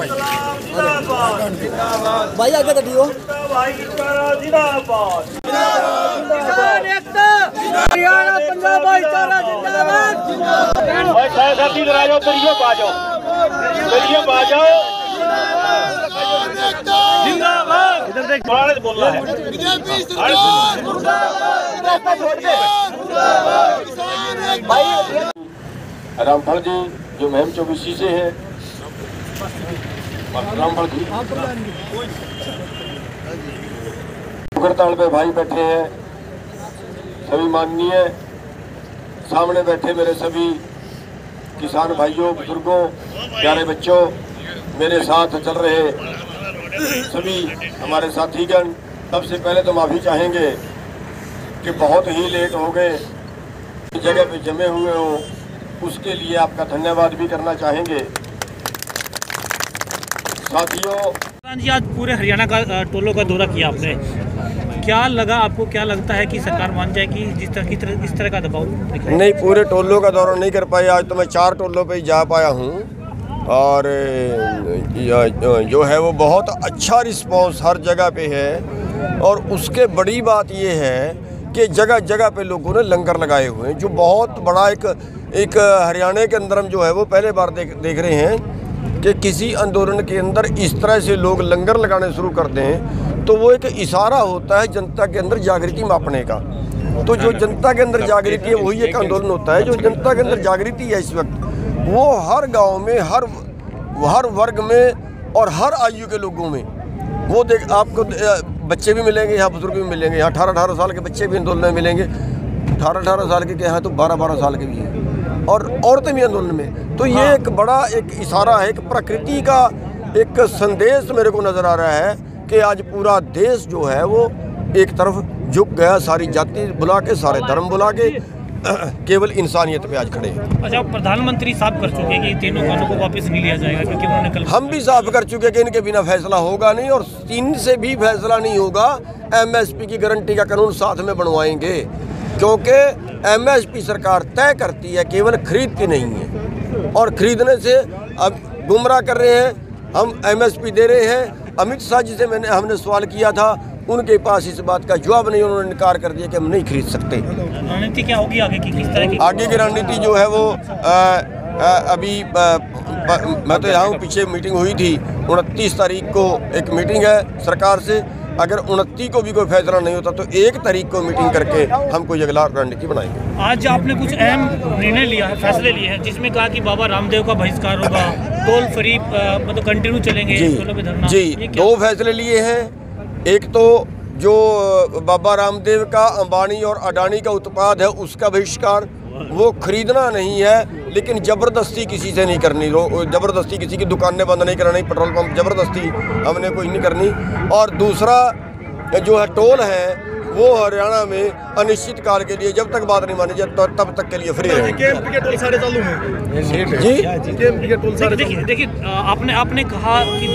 भाई आगे तटियो हरियाणा पंजाब भाईचारा जिंदाबाद। इधर देख बोल रहा है रामफल जी जो महम 24 से है। रामफल जी हड़ताल पे भाई बैठे हैं, सभी माननीय सामने बैठे मेरे सभी किसान भाइयों, बुजुर्गों, प्यारे बच्चों, मेरे साथ चल रहे सभी हमारे साथीगण, सबसे पहले तो माफ़ी चाहेंगे कि बहुत ही लेट हो गए, जगह पे जमे हुए हो, उसके लिए आपका धन्यवाद भी करना चाहेंगे। साथियों जी, आज पूरे हरियाणा का टोलों का दौरा किया आपने, क्या लगा आपको? क्या लगता है कि सरकार मान जाएगी इस तरह का दबाव? नहीं, पूरे टोलों का दौरा नहीं कर पाया। आज तो मैं 4 टोलों पे ही जा पाया हूँ और जो है वो बहुत अच्छा रिस्पांस हर जगह पे है। और उसके बड़ी बात ये है कि जगह जगह पे लोगों ने लंगर लगाए हुए हैं, जो बहुत बड़ा एक हरियाणा के अंदर हम जो है वो पहले बार देख रहे हैं कि किसी आंदोलन के अंदर इस तरह से लोग लंगर लगाने शुरू कर दें, तो वो एक इशारा होता है जनता के अंदर जागृति मापने का। तो जो जनता के अंदर जागृति है वही एक आंदोलन होता है। जो जनता के अंदर जागृति है इस वक्त, वो हर गांव में, हर वर्ग में और हर आयु के लोगों में वो देख आपको बच्चे भी मिलेंगे, यहाँ बुजुर्ग भी मिलेंगे, यहाँ 18-18 साल के बच्चे भी आंदोलन में मिलेंगे, 18-18 साल के यहाँ तो 12-12 साल के भी हैं, और औरतें भी आंदोलन में। तो ये एक बड़ा एक इशारा है, एक प्रकृति का एक संदेश मेरे को नज़र आ रहा है कि आज पूरा देश जो है वो एक तरफ झुक गया, सारी जाति बुला के, सारे धर्म बुला के, केवल इंसानियत पे आज खड़े हैं। अच्छा, प्रधानमंत्री साफ कर चुके कि तीनों कानूनों को वापस नहीं लिया जाएगा, क्योंकि उन्होंने कल हम भी साफ कर चुके कि इनके बिना फैसला होगा नहीं, और 3 से भी फैसला नहीं होगा। MSP की गारंटी का कानून साथ में बनवाएंगे, क्योंकि MSP सरकार तय करती है, केवल खरीदती नहीं है। और खरीदने से अब गुमराह कर रहे हैं, हम MSP दे रहे हैं। अमित शाह जी से हमने सवाल किया था, उनके पास इस बात का जवाब नहीं, उन्होंने इनकार कर दिया कि हम नहीं खरीद सकते। रणनीति क्या होगी आगे की, किस तरह की? आगे की रणनीति जो है वो अभी मैं तो यहाँ हूँ, पीछे मीटिंग हुई थी, 29 तारीख को एक मीटिंग है सरकार से। अगर 29 को भी कोई फैसला नहीं होता तो 1 तारीख को मीटिंग करके हम कोई अगला रणनीति बनाएंगे। आज आपने कुछ अहम निर्णय लिया है, फैसले लिए हैं, जिसमें कहा कि बाबा रामदेव का बहिष्कार होगा, टोल फ्री मतलब कंटिन्यू चलेंगे टोलों पे धरना। जी, 2 फैसले लिए हैं। एक तो जो बाबा रामदेव का अंबानी और अडानी का उत्पाद है उसका बहिष्कार, वो खरीदना नहीं है, लेकिन ज़बरदस्ती किसी से नहीं करनी, ज़बरदस्ती किसी की दुकानें बंद नहीं करानी, पेट्रोल पंप ज़बरदस्ती हमने कोई नहीं करनी। और दूसरा जो है टोल है वो हरियाणा में अनिश्चित काल के लिए, जब तक बात नहीं मानी जाए तो तब तक के लिए फ्री रहेंगे। केएमपी के टोल सारे चालू हैं जी, केएमपी के टोल सारे। देखिए आपने कहा कि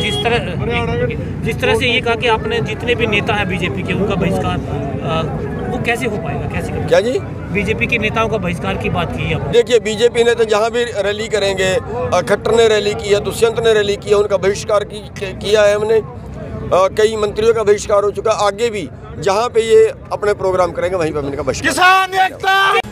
जिस तरह से ये कहा कि आपने जितने भी नेता हैं बीजेपी के, उनका बहिष्कार वो कैसे हो पाएगा, कैसे करेंगे? क्या जी? बीजेपी के नेताओं का बहिष्कार की बात की है। देखिए, बीजेपी ने तो जहाँ भी रैली करेंगे, खट्टर ने रैली की है, दुष्यंत ने रैली की है, उनका बहिष्कार किया है हमने। कई मंत्रियों का बहिष्कार हो चुका, आगे भी जहाँ पे ये अपने प्रोग्राम करेंगे वहीं पर इनका बहिष्कार। किसान एकता।